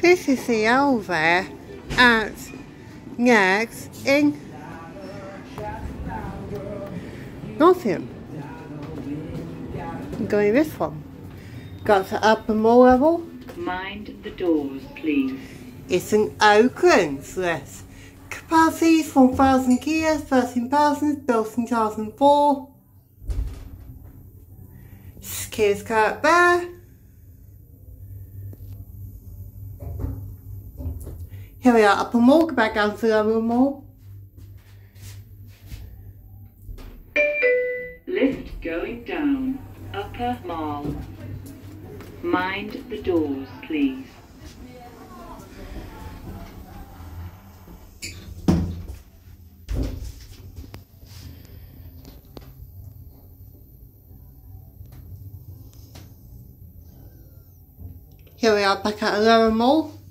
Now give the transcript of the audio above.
This is the over at next in Nottingham. I'm going this one. Got the upper mall level. Mind the doors, please. It's in Oakland, so that's capacity is 1,000 kilos, 13,000, built in 2004. Kids car there. Here we are, upper mall, go back down to the lower mall. Lift going down, upper mall. Mind the doors, please. Here we are back at the lower mall.